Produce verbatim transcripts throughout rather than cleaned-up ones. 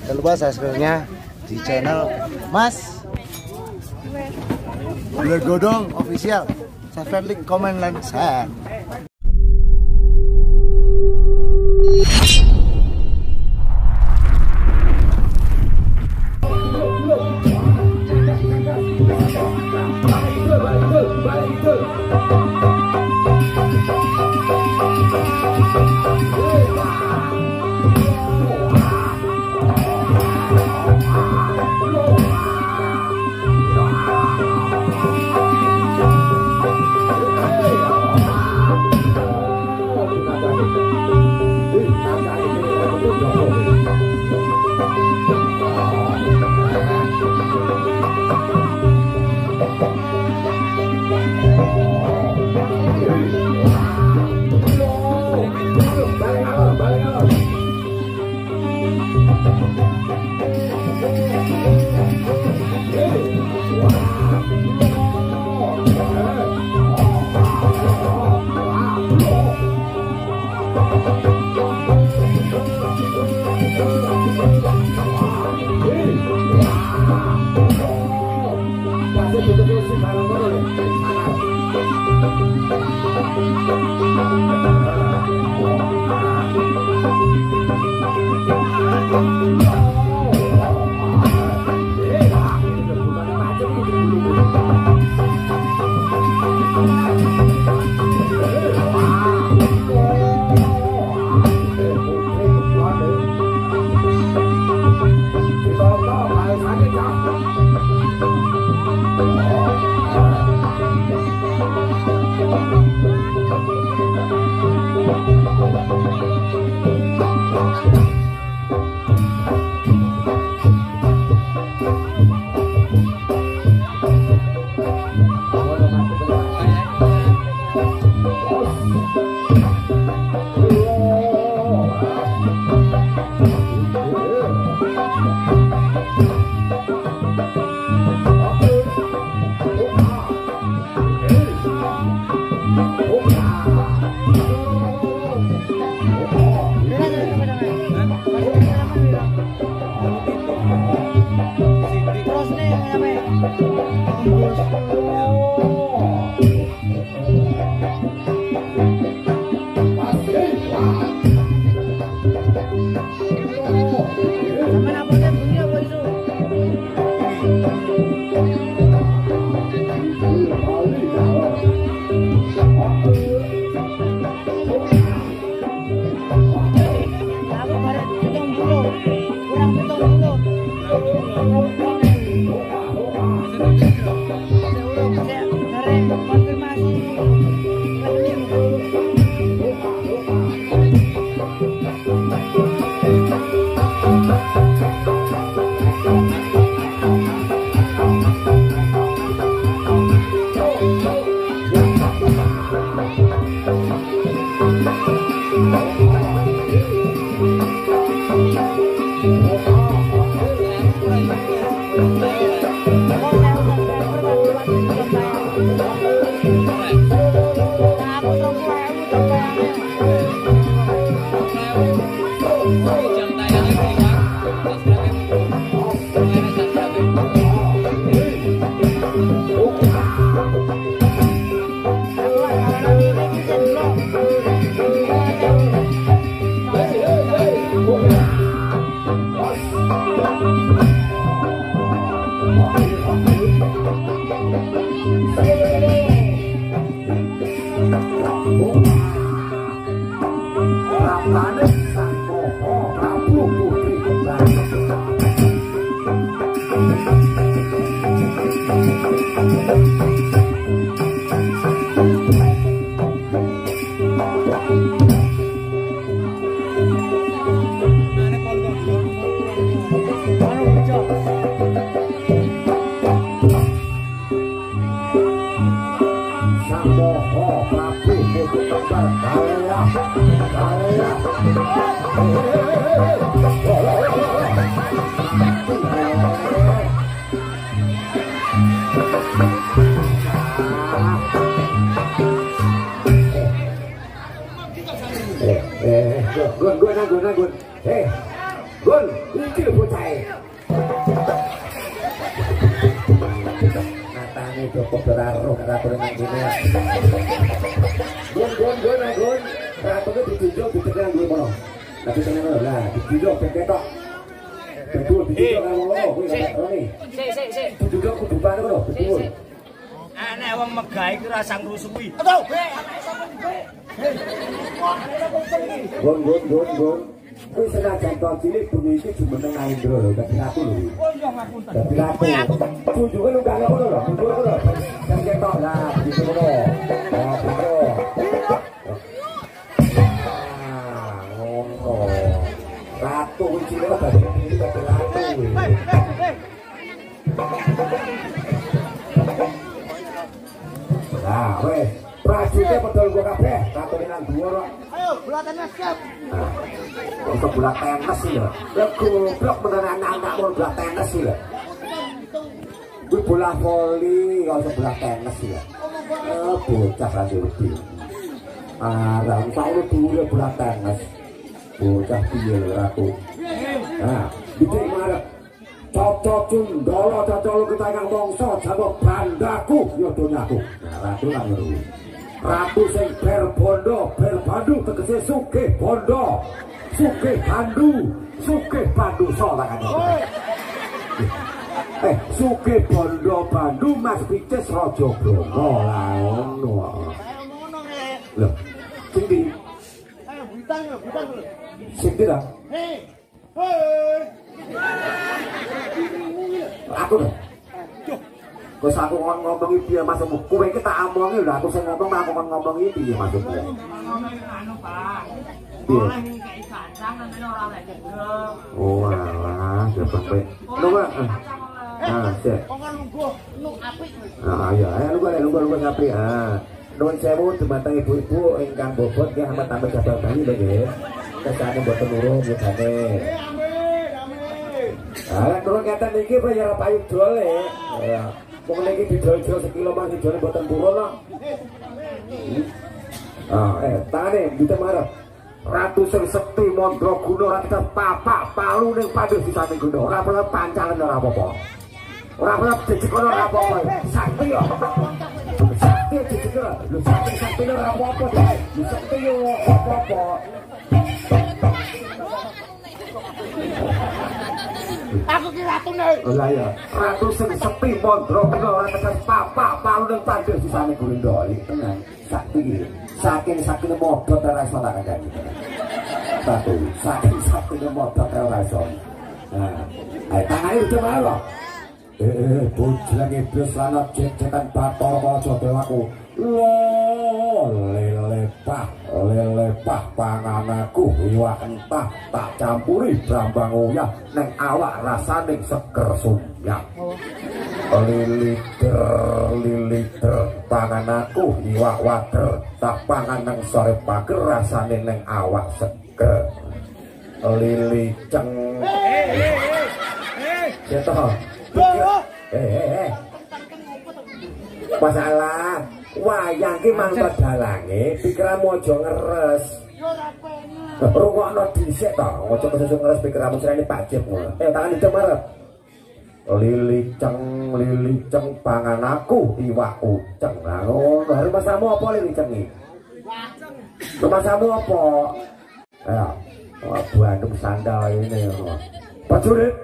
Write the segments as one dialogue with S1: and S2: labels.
S1: Jangan lupa subscribe-nya di channel Mas Ular Godong Official. Subscribe, like, comment, dan share.
S2: Gun, Gun, Gun, Gun. Hey, Gun, mikir bocah. Matane cukup beraro ratu nang kene. Gon gon gon gon. Ratune ditunjuk ditekan dhewe mono. Tapi tenan lah, ditunjuk ketok. Betul, ditunjuk nang ngono kuwi Roni.
S3: Sik sik sik.
S2: Ditunjuk kudu bane ngono, betul.
S3: Nek wong megah iki ora sang rusuhi.
S1: Aduh, be, anake sapa be?
S2: Gon gon gon gon. Kuwi senajan to cilik bumi iki jumeneng Indra lho, dadi ratu lho.
S1: Oh iya ngapunten.
S2: Dadi ratu. Tunjuke lu gak ngono lho, tunjuk ngono. Kan ketok lah, gitu ngono. Oh, betul. Ah, ngono. Ratu kuwi cilik kok dadi dadi ratu. Nah, weh, prajuritnya pedol gua kabeh, ratu nang dhuwur kok.
S1: Ayo, bola tenis siap.
S2: Untuk bola tenis sih ya. Lah goblok beneran anak-anak mau bola tenis sih ya. Kuwi bola voli, kalau bola tenis sih ya. Eh, bocah ra ngerti. Ah, ra tau dulu bola tenis. Bocah piye lho ratu. Nah, iki marep cocok cundala cocok kita kang mongso jago bandaku ya donyaku. Nah, ratu lan ngeru. Ratu sing ber bondo, ber bandu tegese sugih bondo. Sugih bandu, sugih bandu salah kan. Eh, sugih bondo bandu Mas Picis Raja Bromo lah ngono.
S1: Ngono rek.
S2: Lho, sing ndi?
S1: Ayo bintang yo, bintang lho.
S2: Sing ndi ta?
S1: Hei. Hei.
S2: Aku lho. Wes aku ngomong iki piye maksudmu? Kowe iki tak omongi lho, aku sing ngomong aku kon ngomong iki piye maksudmu?
S3: Anu, Pak.
S2: Piye?
S3: Ora ning kae kandang namene ora lek jeblok.
S2: Oh alah, ya sampe. Lho, ah, sik.
S1: Kok kan lungguh, lu apik kowe.
S2: Ah, ya, ayo lungguh lungguh lungguh apik. Ah. Nuwun sewu dumateng ibu-ibu ingkang bobot nggih amat tambah jabar bayi lho nggih. Kesane mboten nurung nggih. Ah, turun kata niki apa ya payu dol ya. Wong niki didol-dol sekilo mas didol mboten purun kok. Ah, eh, tane kita marah. Ratu sing sekti Mandraguna ora papak palu ning padhe disane gono. Ora perlu pancalan ora apa-apa. Ora perlu dicekol ora apa-apa. Sakti yo. Sakti dicekol. Lu sakti sakti ora apa-apa. Lu sakti yo apa-apa.
S1: Aku ki ratune.
S2: Lah ya, ratu sing sepi Mandraguna ora tekan papak palu ning padhe disane gono. Iki tenan. Sakti iki. Saking saking modot ora iso tak kandhani. Satu, saking saking modot ora iso. Nah, ae tangane udah wae lho. Eh, eh, bojang iblis lan jek-jekan Bathara Kaca Dewaku. Lo, lelepah, lelepah pangananku iwak entah tak campuri brambang uyah neng awak rasane seger sunyah. Liliter liliter pangananku iwak wader tak pangan nang sore pager rasane neng awak seger. Liliceng. Ceto. Eh eh eh. Masalah wayang ki mangkat dalange pikiranmu aja ngeres.
S1: Yo ora pengen.
S2: Rungokno dhisik to, aja kesusu ngeres pikiranmu sirene Pak Jep ngono. Eh tangan itu marep. Liliceng liliceng pangan aku iwak uceng. Lah ngono, hari masamu apa liliceng iki? Waceng. Masamu apa? Ayo. Oh, Bandung sandal ini. Prajurit.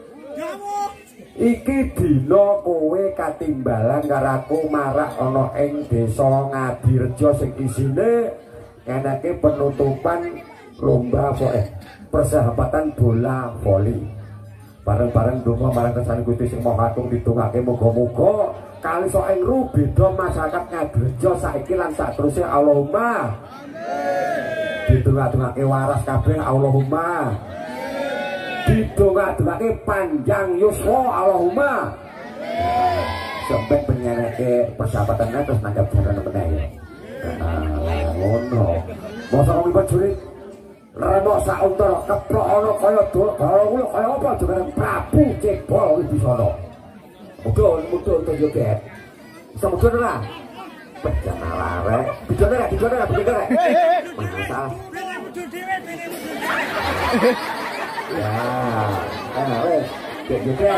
S2: Iki dina kowe katimbalan karo aku marak ana ing desa Ngadirejo sing isine ngeneke penutupan lomba apa eh persahabatan bola voli. Bareng-bareng donga marang kersane Gusti Sing Maha Agung didongake muga-muga kali sok ing ru beda masyarakat Ngadirejo saiki lan saterusé Allahumma. Amin. Didongake waras kabeh Allahumma. Didongake panjang yuswa Allahumma. Sampai penyanyi persahabatan terus nanggap jalan meneh ya. Nah, ngono. Masa kami prajurit remo sak untara keplok ana kaya dolok kaya kaya apa jeneng Prabu Cebol Wibisana. Mudhun mudhun to joget. Bisa mudhun ora? Pejan arek. Dijone ra, dijone ra, dijone ra. Masalah. Ya, nah, wes, cek juga.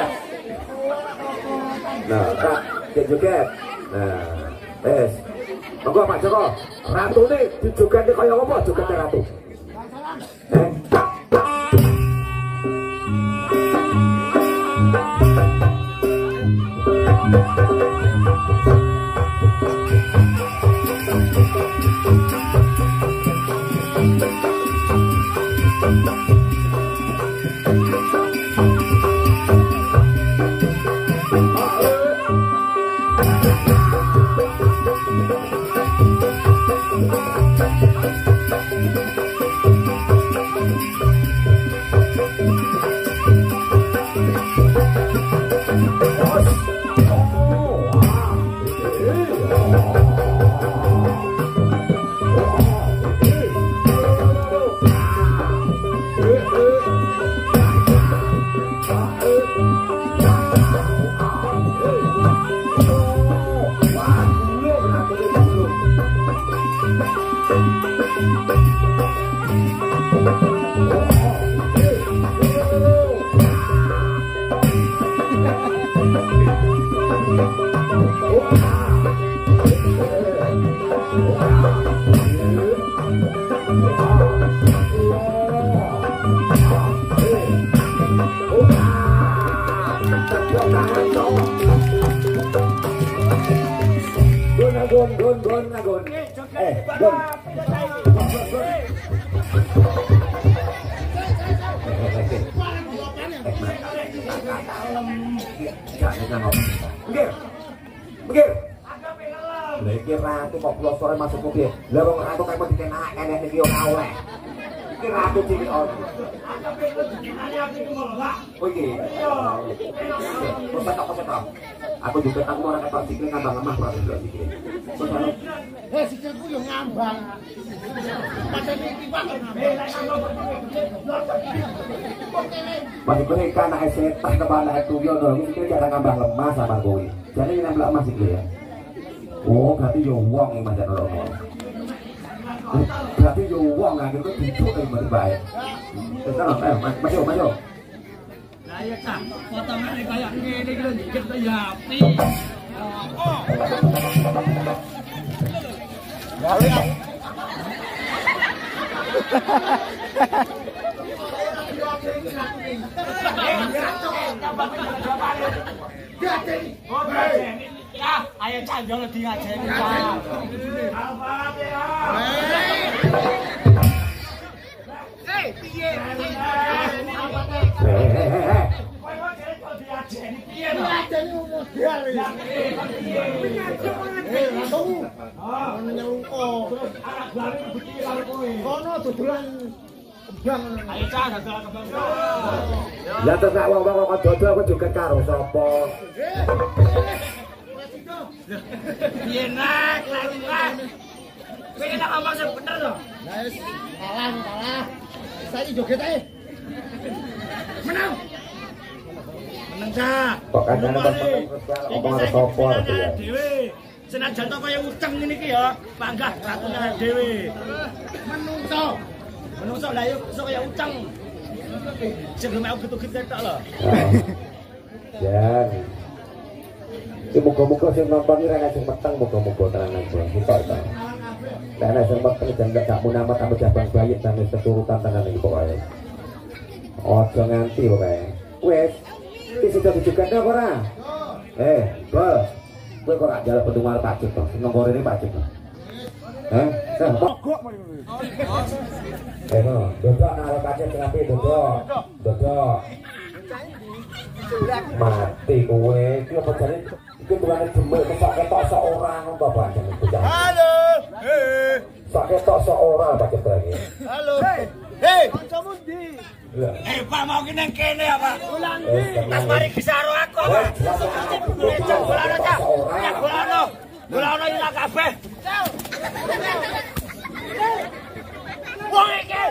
S2: Nah, kak, cek juga. Nah, wes. Monggo Pak Joko, ratu nih dijoget nih kaya apa jogetnya ratu? Eh? Gun, gun, gun, gun. Eh, gun. Begir, begir. Begir ratu kok pulau sore masuk mobil. Lah wong ratu kayak mau dikenak enek iki yo kawe. Iki ratu cilik on. Oh iki. Pesetok pesetok. Aku juga aku orang ketok sikil ngambang lemah kok ndelok sikil.
S1: Eh sikilku yo ngambang. Padahal iki Pak.
S2: Masih kene kan anak setan kepala itu yo no iki sikil cara ngambang lemah sama kowe. Jadi ini nambah lemah sikil ya. Oh, berarti yo wong iki manjan ora. Berarti yo wong nggak gitu duduk kayak mati baik. Terus kan eh maju maju.
S3: Lah ya Cak, potongane kayak ngene iki lho dikit to ya api. Oh.
S1: Gawe.
S3: Ya, ayo Cak jangan diajeni Cak. Hei, piye?
S2: Ya terus wong-wong kok dodol aku juga karo sapa?
S3: Piye nak, lagi nak. Kowe nek ngomong sing bener to.
S1: Lah wis kalah kalah. Saiki joget ae. Menang. Menang Cak.
S2: Kok kadang omong sapa itu ya.
S3: Dhewe. Senajan to kaya utang ngene iki ya, panggah ratune dhewe.
S1: Menungso.
S3: Menungso lah yo iso kaya utang. Sing mau gitu-gitu tok lho.
S2: Jan. Iki muga-muga sing nonton iki rene sing meteng muga-muga tenan aja. Kita ta. Nek ana sing meteng jan gak munamat ambek jabang bayi sampe keturutan tenan iki pokoke. Ojo nganti pokoke. Wes. Iki sudah dijugat apa ora? Eh, bol. Kowe kok gak njaluk pendungar pacet to? Seneng korene pacet to. Eh,
S1: Mogok mari.
S2: Eh, no, dodok nang pacet kenapa dodok? Dodok. Mati kowe, iki apa jane iki tulane demel kok ketok sok ora ngono to Pak.
S1: Halo. Hei.
S2: Sak ketok sok ora pacet lagi.
S1: Halo. Hei. Hei, kancamu ndi?
S3: Eh, Pak mau ki nang kene apa?
S1: Ulang ndi?
S3: Mas mari bisa karo aku apa? Cek bolano Cak. Cek bolano. Bolano ilang kabeh. Wong iki.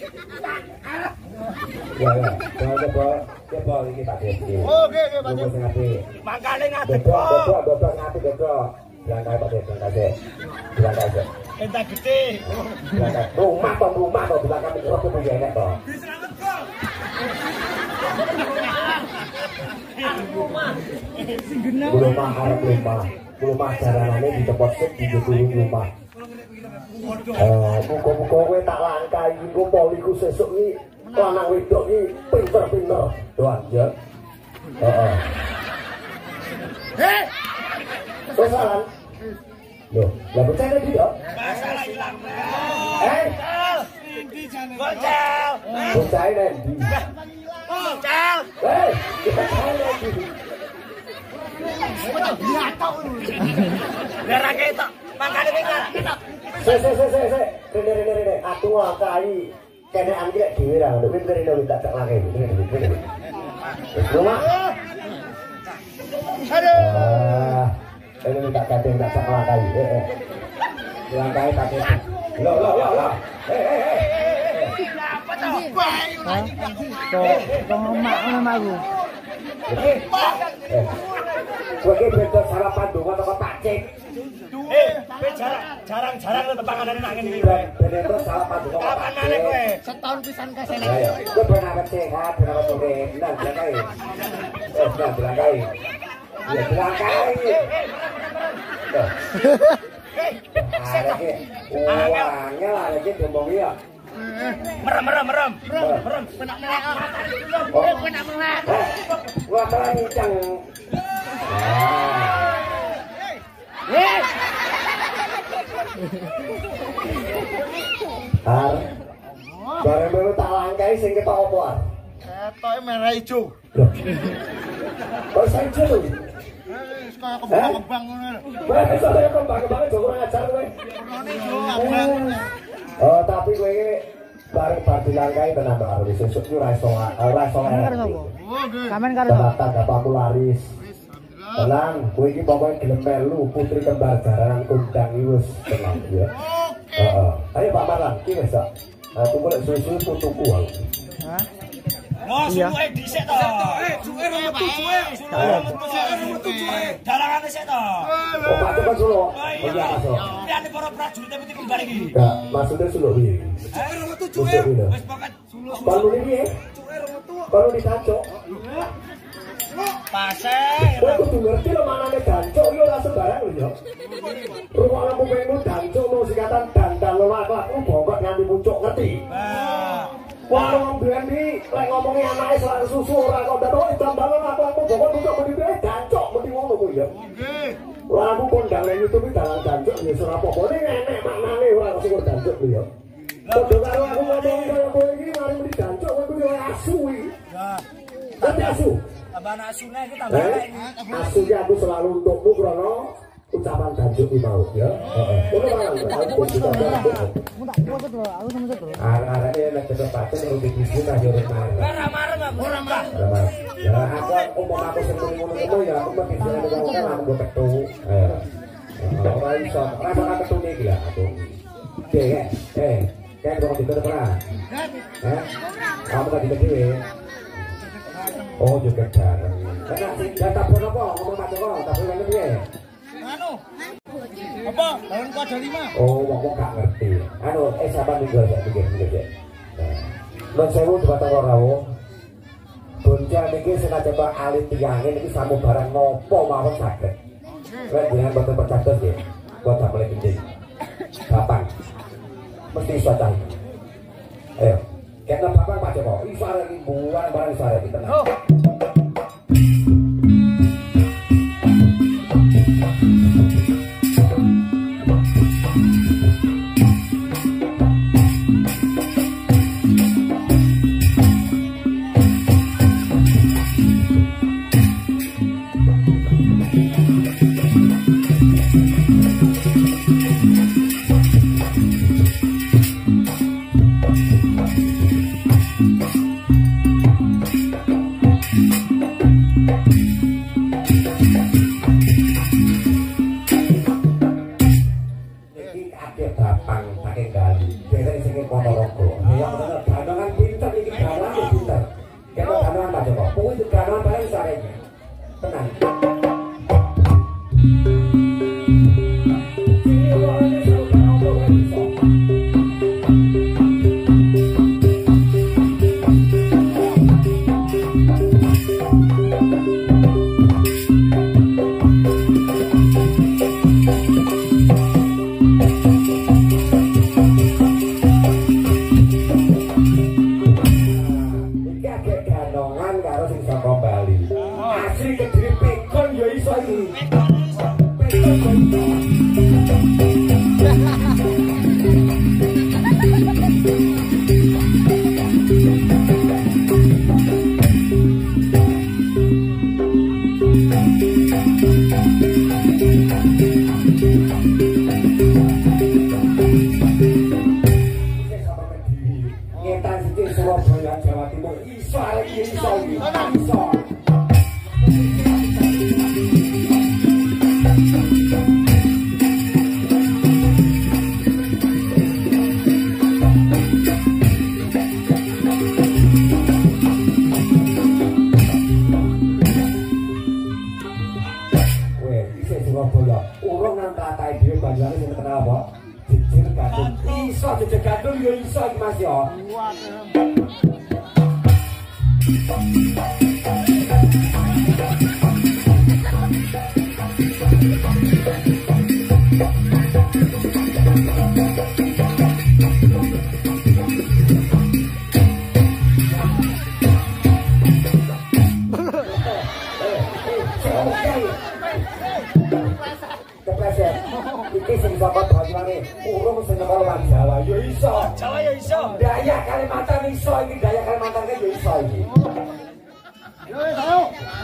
S2: Ya ya, coba coba iki Pak Desi.
S1: Oke, oke Pak Desi.
S3: Mangkane ngadep.
S2: Dodok, dodok, dodok ngati dodok. Berangkat Pak Desi, berangkat. Berangkat.
S3: Entah gede.
S2: Berangkat. Rumah to, rumah to belakang mikro ku piye nek to.
S3: Diselamet kok.
S2: Rumah arep rumah. Rumah jaranane di tempat sik di jero rumah. Eh, muga-muga kowe tak langkai engko poliku sesuk iki lanang wedok iki pinter-pinter. Doan ya. Heeh. Heh. Pesanan. Loh, lah bocah iki yo.
S3: Masalah ilang.
S2: Eh,
S3: Bocel.
S2: bocah iki ndi?
S3: Bocel.
S2: Eh, kita kaya iki.
S3: Biar ra ketok. Mangkane tinggal.
S2: Se se se se se. Rene rene rene. Aku nglakai kene iki lek dhewe ra ngono. Wis rene wis tak lake. Rumah.
S3: Aduh.
S2: Ah, ini tak kadang tak tak lakai. Eh eh. Lakai tak. Lo lo lo lo. Eh eh eh.
S3: Apa to?
S4: Tuh, tuh emak sama aku.
S2: Eh. Kowe iki beto salah pandungan apa Pak Cik?
S3: Eh, kowe jarang-jarang lo tepangan nak ngene iki.
S2: Beto salah pandungan.
S3: Kapan maneh kowe?
S4: Setahun pisan kesene.
S2: Ayo, kowe benar sehat, benar sore, benar lakai. Eh, benar lakai. Ya lakai. Ada orangnya lah lagi ngomong ya.
S3: Merem merem merem. Merem.
S4: Penak melek. Eh, penak melek.
S2: Wah, kencang.
S4: Eh.
S2: Ar. Bareng baru tak langkai sing ketok apa?
S1: Ketoke merah ijo.
S2: Kok saya ijo?
S1: Wis kaya kembang-kembang ngono lho.
S2: Wah, iso kaya kembang-kembang joko ngajar kowe.
S1: Warnane ijo abang.
S2: Oh, tapi kowe bareng bar dilangkai tenan karo sesuk ki ora iso ora iso.
S1: Oh, nggih.
S4: Kamen karo
S2: Ternyata bapakku laris. Tenang, kowe iki pokoke gelem melu putri kembar jaranan kundang iki wis tenang ya. Heeh. Ayo Pak Marlan, iki wis kok. Aku golek susu putuku aku.
S4: Hah?
S3: Oh, suwe dhisik to. Eh, suwe ora metu suwe. Suwe metu suwe. Darangane sik to.
S2: Oh, Pak Cepet Solo. Oh iya, Mas.
S3: Piane para prajurit putih kembar iki.
S2: Enggak, maksudnya Solo piye?
S3: Suwe ora metu
S2: Suwe.
S3: Wis pokoke Solo.
S2: Kalau ini ya?
S3: Suwe ora metu.
S2: Kalau dicacok.
S3: Pase.
S2: Kowe kudu ngerti lho manane dancuk yo ora sembarang lho yo. Rumah lampu pengu dancuk mau sikatan dandal lho aku bongkok nganti pucuk ngerti.
S3: Nah.
S2: Wah, wong Brandi lek ngomongi anake soal susu ora kok ndak kok dandal aku aku bongkok pucuk mesti bae dancuk mesti ngono kok ya.
S1: Nggih.
S2: Lah aku kondang nang YouTube iki dalan dancuk ya ora apa-apa ning enek maknane ora kok sing dancuk lho yo. Padha karo aku ngomongi kaya kowe iki mari mesti dancuk kowe kuwi asu iki.
S3: Nah.
S2: Tapi asu.
S3: Tambah asune iki tambah
S2: Eh, aslinya aku selalu untukmu krono ucapan dancuk iki mau ya. Heeh. Ngono wae. Aku juga
S4: Aku tak kuat lho, aku sama satu.
S2: arek-areke nek ketepatan rugi bisnis aja ora marem.
S3: ora marem aku. Ora marem.
S2: Ya aku umpama aku sing ngono-ngono ya aku mesti bisa ngomong aku go petu. Eh. Ora iso, ora bakal ketune iki lah aku. Oke, eh. Kayak kok ditekan ora? Eh? Kamu kan ditekan. Oh juga bareng. Karena data pun apa ngomong Pak Joko, tapi kan piye?
S1: Anu. Apa? Tahun kode lima.
S2: Oh, wong gak ngerti. Anu, eh sabar minggu aja pikir pikir. Nun sewu debatang ora wo. Boncel niki senajan to alit tiyange niki samu barang nopo mawon saged. Lek jenengan boten percaya nggih. Kok tak boleh gendeng. Gampang. Mesti iso cah. Ayo. Kena bapak Pak Joko, iso arek iki buang barang iso arek iki tenang. Lamongan karo sing saka Bali. Asli Kediri pikun ya iso iki. Pikun iso. Surabaya Jawa Timur iso arek iki iso iki iso. Weh, iki Surabaya urung nang tatahe dhewe Banyuwangi sing terkenal apa? Jejer gandum. Iso jejer gandum yo iso iki Mas yo. Kepleset. Iki sing saka Banyuwangi, urung sing saka Jawa yo iso.
S3: Jawa yo iso.
S2: Daya Kalimantan iso iki, daya Kalimantan yo iso iki. Yo ayo.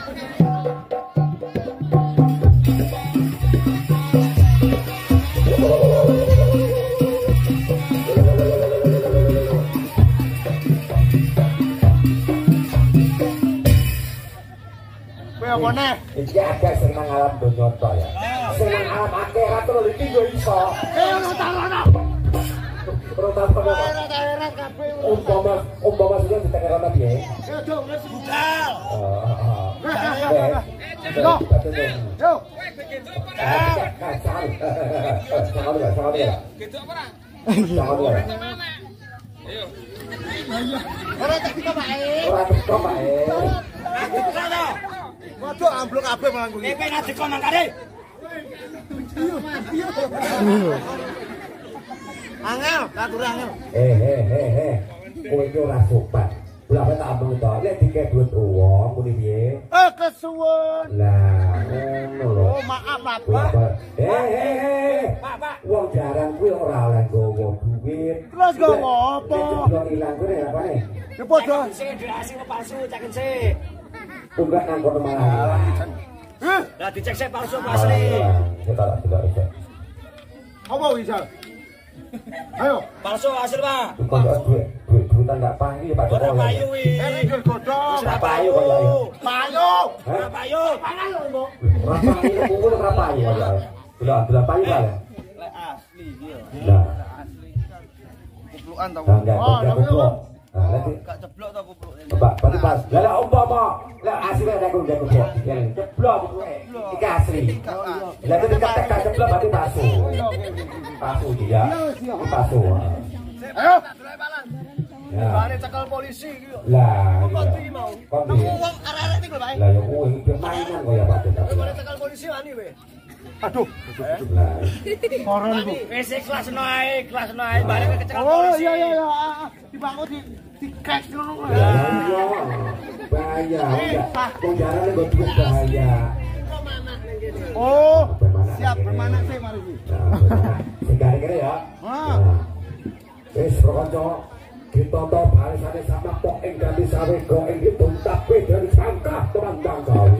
S1: Kowe apa neh?
S2: Iki akeh sing nang alam donya tok ya. Sing nang alam akhirat lho iki yo iso.
S1: Eh ora takono.
S2: Ora takono.
S1: Ora takono kabeh.
S2: Umpama umpama sudah ditekan ana piye?
S1: Yo dong wis budal.
S2: Heeh.
S1: Yo. Yo.
S2: Kacau. Sama dia, sama dia.
S3: Gitu apa ora?
S2: Sama dia.
S3: Ayo.
S1: Ora tak kita bae.
S2: Ora teko bae.
S3: Sana.
S1: Waduh amblok kabeh malah kuwi.
S3: Kowe nek dikon nang kare.
S1: Angel, atur angel.
S2: Eh eh eh eh. Kowe iki ora sopan. Berapa tak ambil to? Lek dikek duit uang muni piye?
S1: Eh kesuwun.
S2: Lah, ngono lho.
S1: Oh maaf Pak.
S2: Berapa? Eh eh eh.
S3: Pak, Pak.
S2: Wong jarang kuwi ora oleh nggawa duit.
S1: Terus nggawa apa?
S2: Nek ilang kuwi apane?
S1: Ya padha.
S3: Sing dirasi palsu caken sik.
S2: Tunggak nang kono malah.
S1: Eh,
S3: Lah dicek sik palsu apa asli.
S2: Kita tak tidak bisa.
S1: apa bisa? Ayo.
S3: Palsu asli, Pak.
S2: Kalau duit duit duitan enggak payu Pak
S3: Ora
S2: Jokowi.
S3: payu iki.
S1: Eh ngger godhong.
S3: Ora payu kok ya.
S1: Payu.
S3: Ora payu.
S1: Pangan lho, Mbok.
S2: Ora payu kumpul ora payu ya. Sudah, sudah payu Pak.
S3: Lek asli iki yo.
S2: Nah,
S1: Kuplukan ta.
S2: nah, enggak
S1: Oh,
S2: enggak
S1: tapi
S2: kumpul. Nah, nanti
S3: Gak ceblok to kupluk.
S2: Pak, berarti Pak. Lah lah umpama lah asli ada kumpul kumpul. Ceblok kumpul. Iki asli. Lah itu dikatakan ceblok berarti palsu. Palsu dia. Palsu.
S1: Ayo.
S2: Ya.
S1: Bane cekel polisi iki yo.
S2: Lah,
S1: Kondi mau.
S2: kondi.
S1: Aku wong arek-arek iki lho, Pak.
S2: Lah ya kuwi iki mainan kok ya Pak.
S1: Bane cekel polisi wani kowe. Aduh.
S2: Lah.
S1: Koron iku.
S3: Wis kelas naik, kelas naik bareng kecekel
S1: Oh
S3: polisi.
S1: iya iya iya. Dibangun di di cash ngono.
S2: Lah iya. Bahaya. Penjarane kok duit bahaya.
S1: Oh,
S2: Bermanak
S1: siap
S2: ini.
S1: bermanak sih mari iki.
S2: Nah, sekarang kira ya.
S1: Ah.
S2: Nah. Wis rokonco kita to balisane sama pok ing ganti sawe go ing hitung tapi dari sangka teman gawe.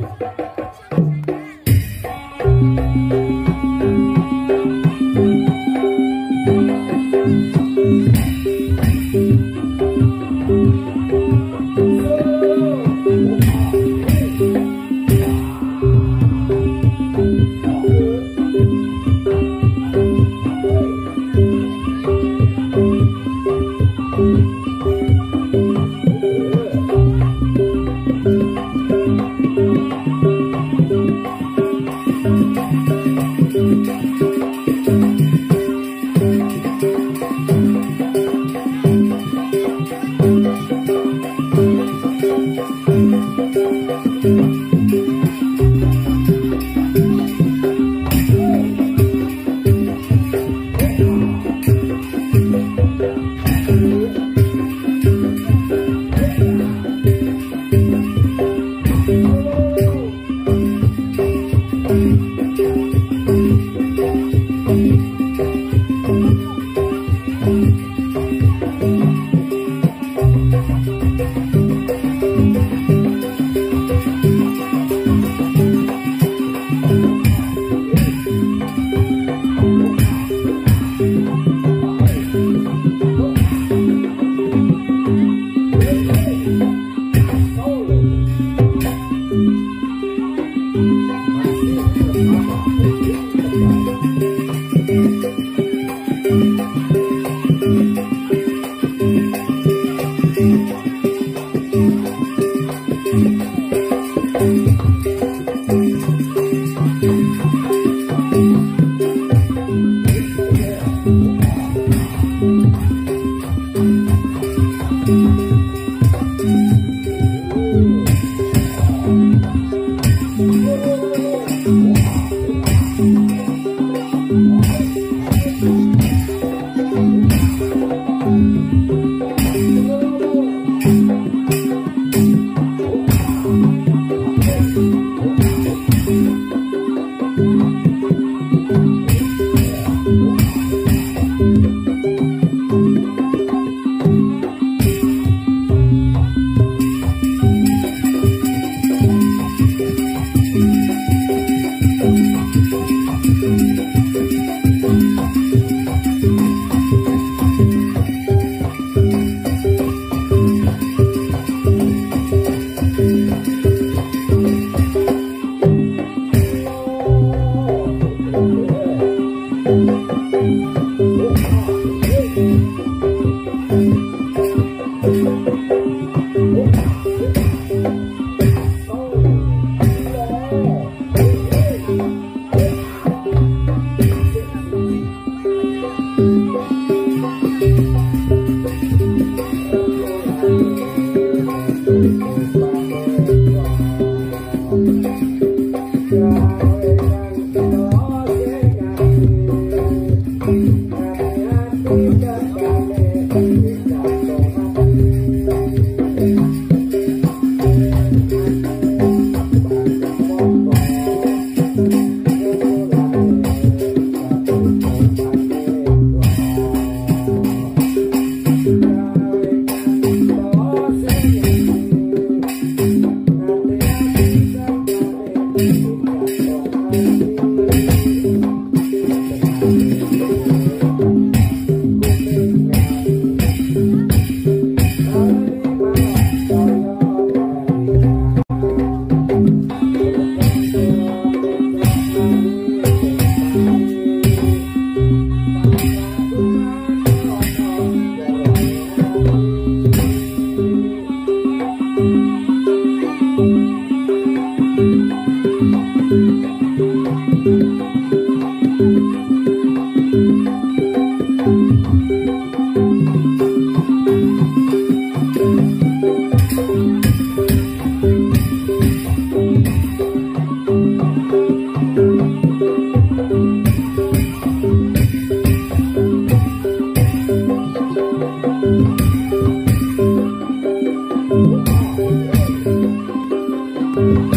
S2: Thank you.